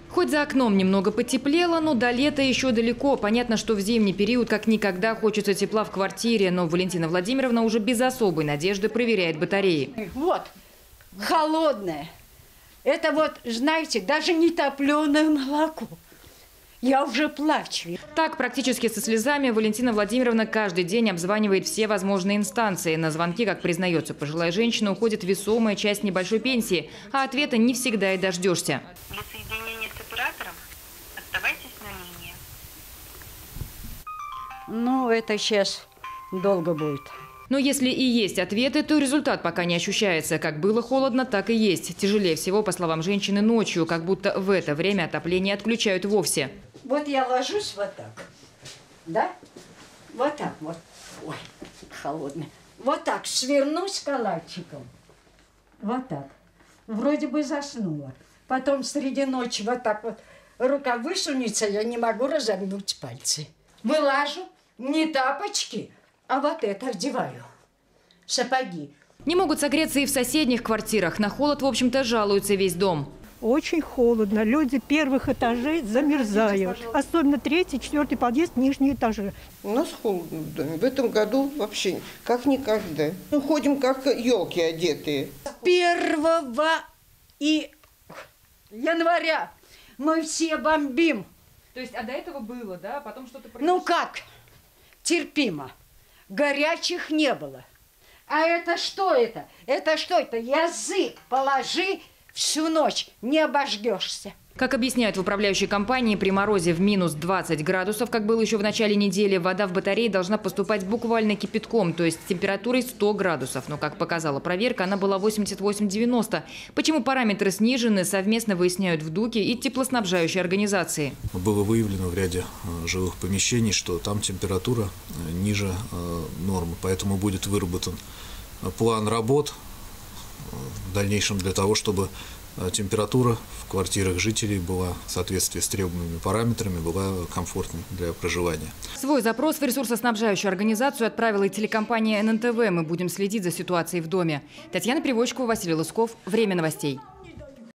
Хоть за окном немного потеплело, но до лета еще далеко. Понятно, что в зимний период как никогда хочется тепла в квартире, но Валентина Владимировна уже без особой надежды проверяет батареи. Вот, холодное. Это вот, знаете, даже не топленое молоко. Я уже плачу. Так, практически со слезами, Валентина Владимировна каждый день обзванивает все возможные инстанции. На звонки, как признается пожилая женщина, уходит весомая часть небольшой пенсии, а ответа не всегда и дождешься. Для соединения с оператором оставайтесь на линии. Ну, это сейчас долго будет. Но если и есть ответы, то результат пока не ощущается. Как было холодно, так и есть. Тяжелее всего, по словам женщины, ночью, как будто в это время отопление отключают вовсе. Вот я ложусь вот так, да? Вот так вот. Ой, холодно. Вот так свернусь калачиком. Вот так. Вроде бы заснула. Потом среди ночи вот так вот рука высунется, я не могу разогнуть пальцы. Вылажу, не тапочки, а вот это одеваю. Сапоги. Не могут согреться и в соседних квартирах. На холод, в общем-то, жалуется весь дом. Очень холодно. Люди первых этажей замерзают. Особенно третий, четвертый подъезд, нижние этажи. У нас холодно в доме. В этом году вообще как никогда. Мы ходим как елки одетые. 1 января мы все бомбим. То есть, а до этого было, да? Потом что-то произошло? Ну как? Терпимо. Горячих не было. А это что это? Это что это? Язык положи, всю ночь не обожгешься. Как объясняют в управляющей компании, при морозе в минус 20 градусов, как было еще в начале недели, вода в батарее должна поступать буквально кипятком, то есть с температурой 100 градусов. Но, как показала проверка, она была 88-90. Почему параметры снижены, совместно выясняют в ДУКе и теплоснабжающей организации. Было выявлено в ряде жилых помещений, что там температура ниже нормы, поэтому будет выработан план работ в дальнейшем для того, чтобы температура в квартирах жителей была в соответствии с требуемыми параметрами, была комфортной для проживания. Свой запрос в ресурсоснабжающую организацию отправила и телекомпания ННТВ. Мы будем следить за ситуацией в доме. Татьяна Привочкова, Василий Лысков. Время новостей.